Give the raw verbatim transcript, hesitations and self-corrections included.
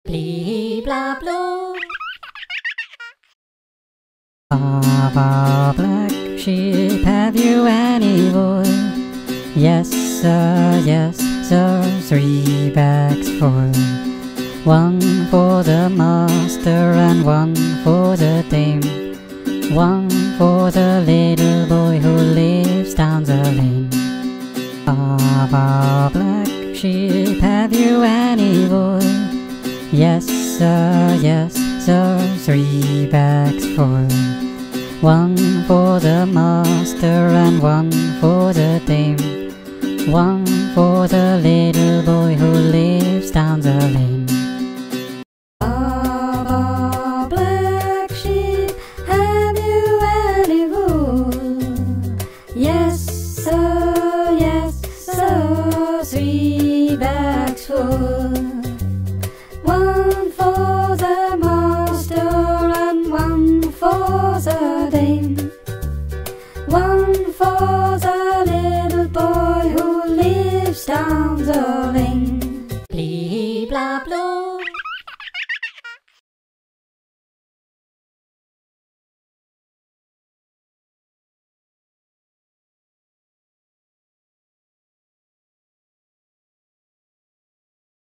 BliBlaBlup. Ba ba black sheep, have you any wool? Yes sir, yes sir, three bags full. One for the master and one for the dame. One for the little boy who lives down the lane. Ba ba black sheep, have you any wool? Yes sir, yes sir, three bags full. One for the master and one for the dame. One for the little boy who lives down the lane. Ba ba black sheep, have you any wool? Yes sir, yes sir, three bags full. One for the master and one for the dame. One for the little boy who lives down the lane. BliBlaBlup.